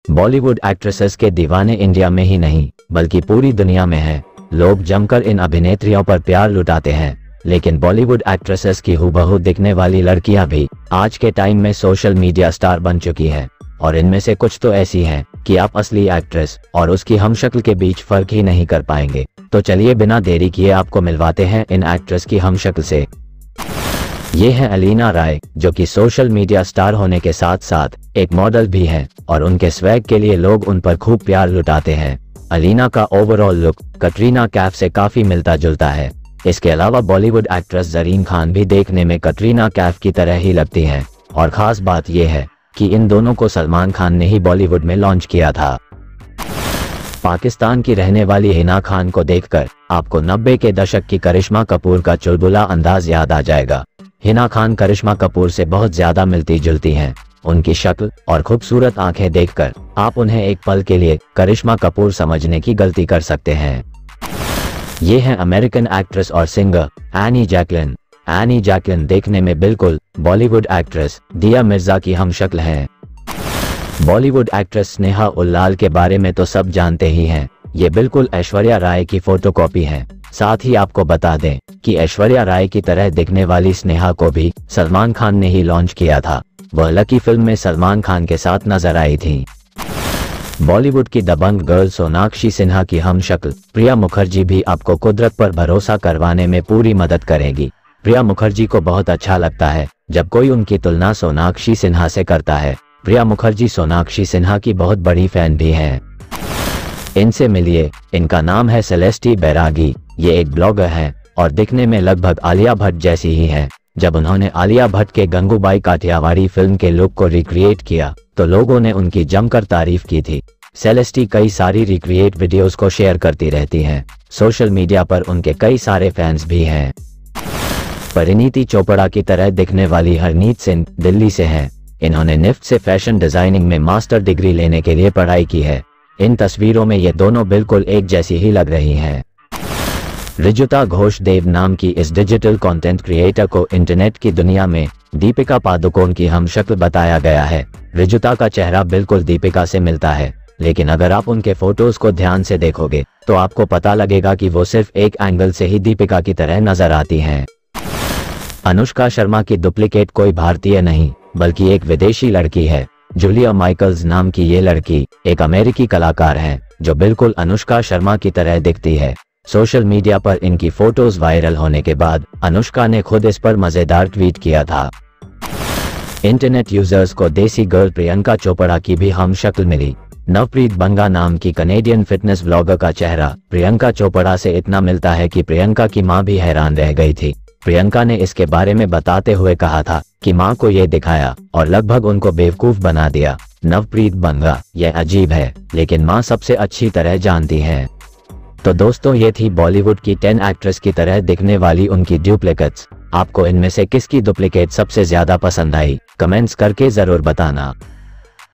Bollywood actresses के दीवाने India में ही नहीं बल्कि पूरी दुनिया में हैं। लोग जमकर इन अभिनेत्रियों पर प्यार लुटाते हैं, लेकिन बॉलीवुड एक्ट्रेसेस की हूबहू दिखने वाली लड़कियां भी आज के टाइम में सोशल मीडिया स्टार बन चुकी हैं। और इनमें से कुछ तो ऐसी हैं कि आप असली एक्ट्रेस और उसकी हमशक्ल के बीच फर्क ही नहीं कर पाएंगे। तो चलिए बिना देरी किए आपको मिलवाते हैं इन एक्ट्रेस की हमशक्ल से। ये है अलीना राय, जो कि सोशल मीडिया स्टार होने के साथ साथ एक मॉडल भी हैं और उनके स्वैग के लिए लोग उन पर खूब प्यार लुटाते हैं। अलीना का ओवरऑल लुक कटरीना कैफ से काफी मिलता जुलता है। इसके अलावा बॉलीवुड एक्ट्रेस ज़रीन खान भी देखने में कटरीना कैफ की तरह ही लगती हैं। और खास बात यह है कि इन दोनों को सलमान खान ने ही बॉलीवुड में लॉन्च किया था। पाकिस्तान की रहने वाली हिना खान को देखकर आपको 90 के दशक की करिश्मा कपूर का चुलबुला अंदाज याद आ जाएगा। हिना खान करिश्मा कपूर से बहुत ज्यादा मिलती जुलती हैं। उनकी शक्ल और खूबसूरत आंखें देखकर आप उन्हें एक पल के लिए करिश्मा कपूर समझने की गलती कर सकते हैं। ये है अमेरिकन एक्ट्रेस और singer Annie Jacqueline. Annie Jacqueline देखने में बिल्कुल बॉलीवुड एक्ट्रेस दिया मिर्जा की हमशक्ल हैं। बॉलीवुड एक्ट्रेस स्नेहा उल्लाल के बारे में तो सब जानते ही हैं। ये बिल्कुल ऐश्वर्या राय की फोटोकॉपी हैं। साथ ही आपको बता दें कि ऐश्वर्या राय की तरह दिखने वाली स्नेहा को भी सलमान खान ने ही लॉन्च किया था। वह लकी फिल्म में सलमान खान के साथ नजर आई थी। बॉलीवुड की दबंग गर्ल सोनाक्षी सिन्हा की हमशक्ल प्रिया मुखर्जी भी आपको कुदरत पर भरोसा करवाने में पूरी मदद करेगी। प्रिया मुखर्जी को बहुत अच्छा लगता है जब कोई उनकी तुलना सोनाक्षी सिन्हा से करता है। प्रिया मुखर्जी सोनाक्षी सिन्हा की बहुत बड़ी फैन भी हैं। इनसे मिलिए, इनका नाम है सेलेस्टी बैरागी। ये एक ब्लॉगर हैं और दिखने में लगभग आलिया भट्ट जैसी ही हैं। जब उन्होंने आलिया भट्ट के गंगूबाई काठियावाड़ी फिल्म के लुक को रिक्रिएट किया तो लोगों ने उनकी जमकर तारीफ की थी। सेलेस्टी कई सारी रिक्रिएट वीडियोस को शेयर करती रहती हैं। सोशल मीडिया पर उनके कई सारे फैंस भी हैं। परिणीति चोपड़ा की तरह दिखने वाली हरनीत सिंह दिल्ली से हैं। इन्होंने निफ्ट से फैशन डिजाइनिंग में मास्टर डिग्री लेने के लिए पढ़ाई की है। इन तस्वीरों में ये दोनों बिल्कुल एक जैसी ही लग रही हैं। ऋजुता घोषदेव नाम की इस डिजिटल कंटेंट क्रिएटर को इंटरनेट की दुनिया में दीपिका पादुकोण की हमशक्ल बताया गया है। ऋजुता का चेहरा बिल्कुल दीपिका से मिलता है, लेकिन अगर आप उनके फोटोज को ध्यान से देखोगे तो आपको पता लगेगा कि वो सिर्फ एक एंगल से ही दीपिका की तरह नजर आती हैं। अनुष्का शर्मा की डुप्लीकेट कोई भारतीय नहीं बल्कि एक विदेशी लड़की है। जूलिया माइकल्स नाम की ये लड़की एक अमेरिकी कलाकार है जो बिल्कुल अनुष्का शर्मा की तरह दिखती है। सोशल मीडिया पर इनकी फोटोज वायरल होने के बाद अनुष्का ने खुद इस पर मजेदार ट्वीट किया था। इंटरनेट यूजर्स को देसी गर्ल प्रियंका चोपड़ा की भी हमशक्ल मिली। नवप्रीत बंगा नाम की कनेडियन फिटनेस व्लॉगर का चेहरा प्रियंका चोपड़ा से इतना मिलता है कि प्रियंका की मां भी हैरान रह गई थी। प्रियंका ने इसके बारे में बताते हुए कहा था कि मां को ये दिखाया और लगभग उनको बेवकूफ बना दिया। नवप्रीत बंगा, यह अजीब है लेकिन मां सबसे अच्छी तरह जानती हैं। तो दोस्तों, ये थी बॉलीवुड की 10 एक्ट्रेस की तरह दिखने वाली उनकी डुप्लीकेट्स। आपको इनमें से किसकी डुप्लीकेट सबसे ज्यादा पसंद आई? कमेंट्स करके जरूर बताना।